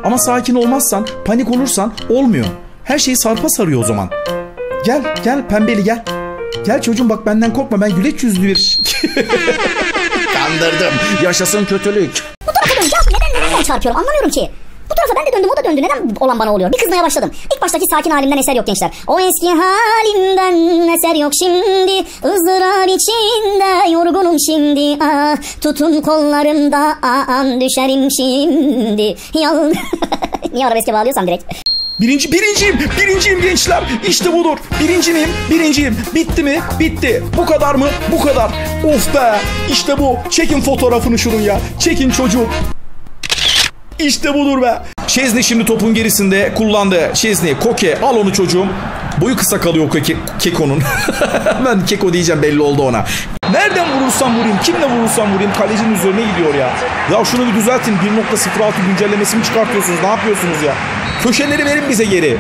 Ama sakin olmazsan, panik olursan olmuyor. Her şey sarpa sarıyor o zaman. Gel pembeli gel. Gel çocuğum bak benden korkma, ben güleç yüzlü bir... Kandırdım. Yaşasın kötülük. Bu tarafa dönünce neden çarpıyorum anlamıyorum ki. Bu tarafa ben de döndüm, o da döndü. Neden olan bana oluyor? Bir kızmaya başladım. İlk baştaki sakin halimden eser yok gençler. O eski halimden eser yok şimdi. ızdırap içinde yorgunum şimdi. Ah, tutun kollarımda düşerim şimdi. Niye arabeske bağlıyorsam direkt. Birinciyim gençler. İşte budur. Birinciyim. Bitti mi? Bitti. Bu kadar mı? Bu kadar. Of be. İşte bu. Çekin fotoğrafını şunun ya. Çekin çocuğum. İşte budur be. Şezni şimdi topun gerisinde kullandı. Şezni, Koke al onu çocuğum. Boyu kısa kalıyor Keko'nun. Ben Keko diyeceğim, belli oldu ona. Nereden vurursam vurayım, kimle vurursam vurayım kalecinin üzerine gidiyor ya. Ya şunu bir düzeltin. 1.06 güncellemesi mi çıkartıyorsunuz? Ne yapıyorsunuz ya? Köşeleri verin bize geri.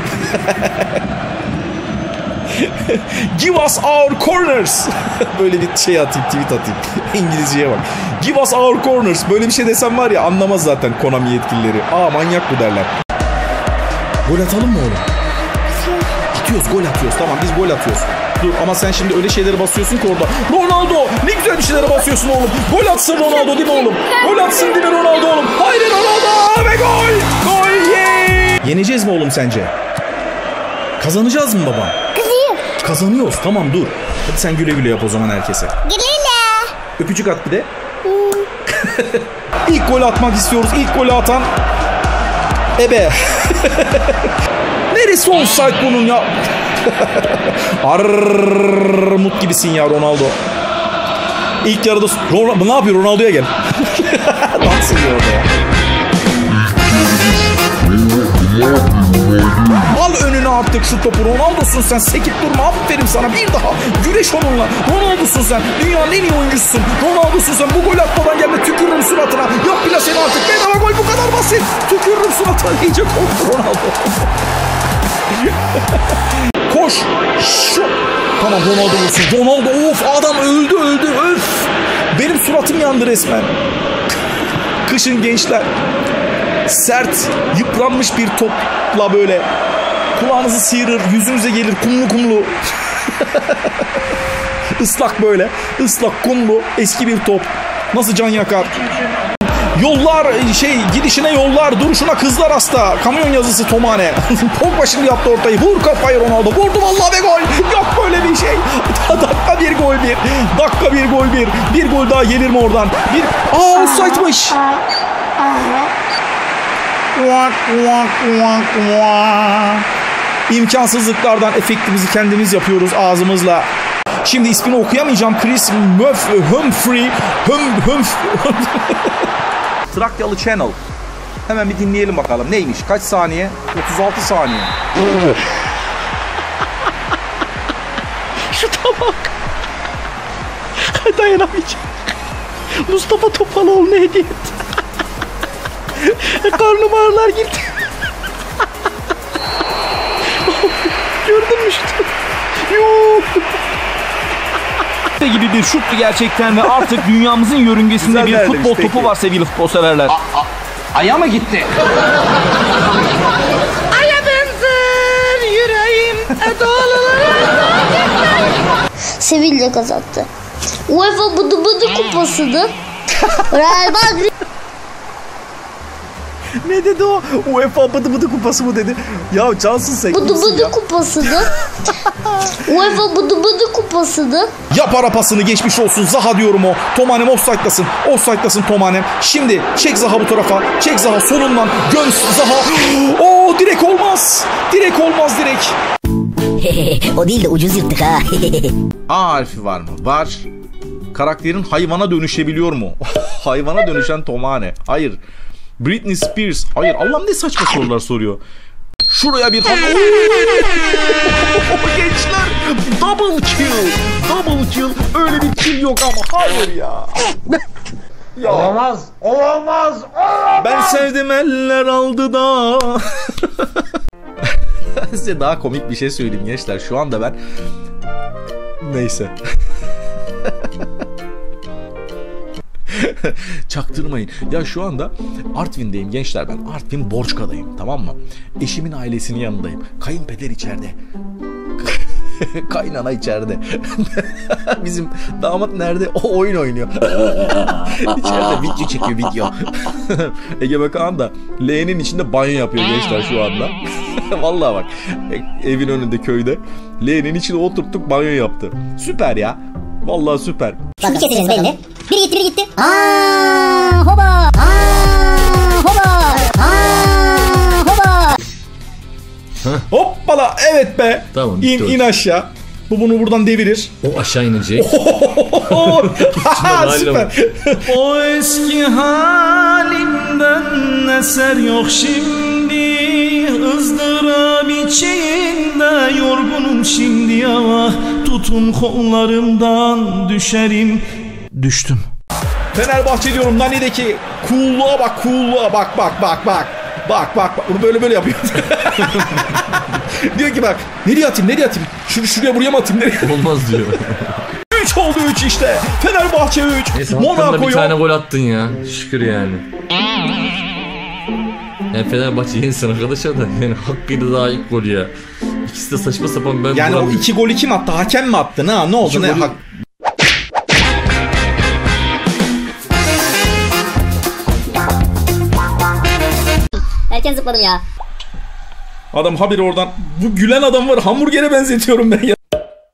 Give us our corners. Böyle bir şey atayım, tweet atayım. İngilizceye bak. Give us our corners. Böyle bir şey desem var ya, anlamaz zaten Konami yetkilileri. Aa, manyak bu derler. Gol atalım mı oğlum? Atıyoruz, gol atıyoruz. Tamam, biz gol atıyoruz. Dur ama sen şimdi öyle şeylere basıyorsun ki orada. Ronaldo! Ne güzel bir şeylere basıyorsun oğlum. Gol atsın Ronaldo değil mi oğlum? Gol atsın değil mi Ronaldo oğlum? Haydi Ronaldo! Ve gol! Gol! Yeah! Yeneceğiz mi oğlum sence? Kazanacağız mı baba? Kazanıyoruz. Tamam dur. Hadi sen güle güle yap o zaman herkese. Güle. Öpücük at bir de. İlk golü atmak istiyoruz. İlk golü atan ebe. Neresi offside bunun ya? Armut gibisin ya Ronaldo. İlk yarıda ne yapıyor? Ronaldo'ya gel. Dans ediyor orada ya. Al önüne artık şu topu. Ronaldo'sun sen, sekip durma, aferin sana, bir daha güreş onunla. Ronaldo'sun sen, dünyanın en iyi oyuncusun. Ronaldo'sun sen, bu gol atmadan gelme, tükürürüm suratına. Yok bile seni artık, bedava gol, bu kadar basit. Tükürürüm suratına, iyice korktu Ronaldo. Koş. Şu. Tamam, Ronaldo vursun. Ronaldo, of, adam öldü öf. Benim suratım yandı resmen. Kışın gençler, sert, yıpranmış bir topla böyle kulağınızı sıyırır, yüzünüze gelir, kumlu. Islak böyle, ıslak kumlu eski bir top. Nasıl can yakar. Yollar, gidişine yollar, duruşuna kızlar hasta. Kamyon yazısı Tomane. Pogba şimdi yaptı ortayı. Vur kafayı Ronaldo. Vurdu vallahi ve gol. Yok böyle bir şey. Dakika bir gol bir. Dakika bir gol bir. Bir gol daha gelir mi oradan? Offside'mış. İmkansızlıklardan efektimizi kendimiz yapıyoruz ağzımızla. Şimdi ismini okuyamayacağım. Chris Humphrey. Trakyalı Channel. Hemen bir dinleyelim bakalım. Neymiş? Kaç saniye? 36 saniye. Şu tabak. Dayanamayacağım. Mustafa Topaloğlu ne hediye etti? Karnım ağrılar girdi. Gördün mü şutu? Yok. Gibi bir şuttu gerçekten ve artık dünyamızın yörüngesinde güzel bir futbol topu var sevgili futbol severler. Aya mı gitti? Aya benzer yüreğim Sevilla kazandı. UEFA Bıdı kupasını Real Madrid. Ne dedi o? UEFA bıdı kupası mı dedi? Ya cansın sen. Bıdı kupasını UEFA Bıdı kupasını. Yap ara pasını, geçmiş olsun. Zaha diyorum o. Tomanem offside'lasın. Offside'lasın Tomanem. Şimdi çek Zaha bu tarafa. Çek Zaha solundan. Göns Zaha. Oo, direkt olmaz. Direkt olmaz direkt. O değil de ucuz yırttık ha. A harfi var mı? Var. Karakterin hayvana dönüşebiliyor mu? Hayvana dönüşen Tomane. Hayır. Britney Spears. Hayır. Allah'ım ne saçma sorular soruyor. Şuraya bir gençler. Double kill. Öyle bir kill yok ama. Hayır ya. Ya. Olamaz. Ben sevdim eller aldı da. Size daha komik bir şey söyleyeyim gençler. Şu anda ben... Neyse. Çaktırmayın. Ya şu anda Artvin'deyim gençler ben. Artvin Borçka'dayım, tamam mı? Eşimin ailesinin yanındayım. Kayınpeder içeride. Kaynana içeride. Bizim damat nerede? O oyun oynuyor. İçeride video çekiyor, video. Ege Bakan da leğenin içinde banyo yapıyor gençler şu anda. Vallahi bak, evin önünde köyde leğenin içine oturttuk, banyo yaptı. Süper ya. Vallahi süper. Şunu keseceğiz belli. Biri gitti, biri gitti. Hoba. Hoba. Hoba. Hoppala, evet be. Tamam, İn aşağı. Bu bunu buradan devirir. O aşağı inecek. Süper. O eski halimden eser yok şimdi. ızdırap içinde yorgunum şimdi ya. Tutun kollarımdan düşerim. Düştüm. Fenerbahçe diyorum, Nani'deki coolluğa bak, coolluğa bak. Bak. Bunu böyle yapıyor. Diyor ki bak, nereye atayım? Şuraya buraya mı atayım? Nereye? Olmaz diyor. 3 oldu 3 işte. Fenerbahçe 3. Neyse, Monaco bir tane gol attın ya. Şükür yani. Yani Fenerbahçe yensin arkadaşlar da yani hakkıydı daha ilk gol ya. İkisi de saçma sapan. Ben yani o 2 golü kim attı? Hakem mi attı? Ne oldu? Ne? Erken zıpladım ya. Adam haberi oradan. Bu gülen adam var. Hamburger'e benzetiyorum ben ya.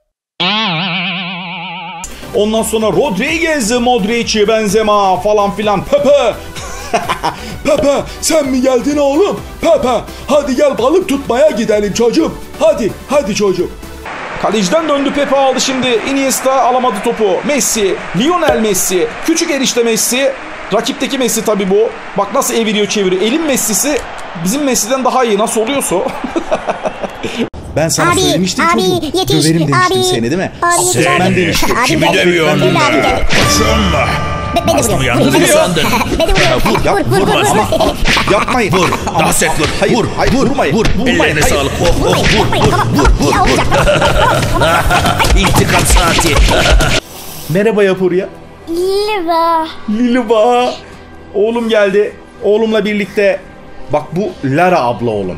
Ondan sonra Rodriguez, Modric, Benzema falan filan. Pepe. Pepe sen mi geldin oğlum? Pepe hadi gel balık tutmaya gidelim çocuğum. Hadi çocuğum. Kaleciden döndü, Pepe aldı şimdi. Iniesta alamadı topu. Messi, Lionel Messi, küçük erişte Messi. Rakipteki Messi tabii bu. Bak nasıl eviriyor çeviriyor. Elin Messi'si bizim Messi'den daha iyi. Nasıl oluyorsa o. Ben sana söylemiştim çocuğum. Yetiş, döverim demiştim abi, seni değil mi? Abi yetiş abi. Ben demiştim. Kimi dövüyorsun? Beni vuruyor. Ne sandın? Beni vuruyor. Vur. Yapmayın. Vur. Daha sert vur. Hayır. Vurmayın. Ellerine sağlık. Vur. İntikam saati. Merhaba yapır ya. Liliba. Oğlum geldi. Oğlumla birlikte. Bak bu Lara abla oğlum.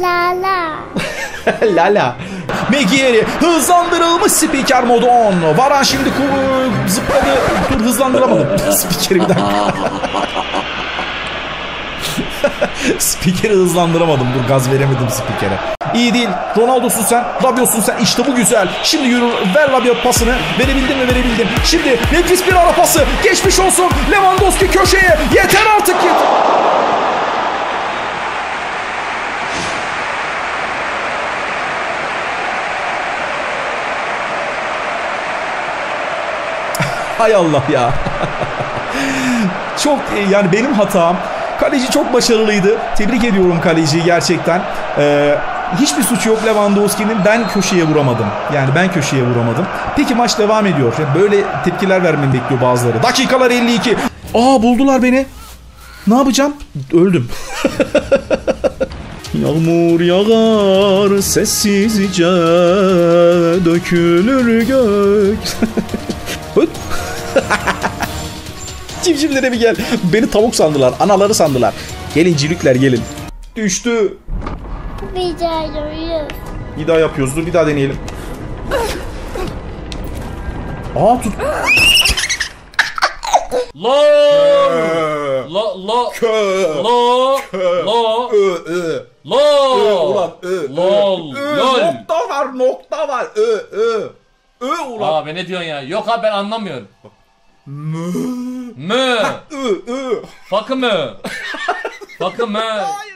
Lala. Megieri hızlandırılmış spiker modu 10. Varan şimdi zıpladı. Dur, hızlandıramadım. Spikeri bir dakika. Spikeri hızlandıramadım. Dur, gaz veremedim spikere. İyi değil. Ronaldo'sun sen. Rabiot'sun sen. İşte bu güzel. Şimdi yürü. Ver Rabiot pasını. Verebildin mi? Verebildin. Şimdi nefis bir ara pası. Geçmiş olsun. Lewandowski köşeye. Yeter artık. Hay Allah ya. Çok yani benim hatam. Kaleci çok başarılıydı. Tebrik ediyorum kaleciyi gerçekten. Hiçbir suçu yok Lewandowski'nin. Ben köşeye vuramadım. Peki maç devam ediyor. Böyle tepkiler vermemi bekliyor bazıları. Dakikalar 52. Buldular beni. Ne yapacağım? Öldüm. Yağmur yağar sessizce dökülür gök. Civcivlere bir gel. Beni tavuk sandılar. Anaları sandılar. Gelin civlikler gelin. Düştü. Bir daha yapıyoruz. Dur bir daha deneyelim. Tut. Nokta var. Ulan. Abi ne diyorsun ya? Yok abi ben anlamıyorum. Mü. Fakı mı?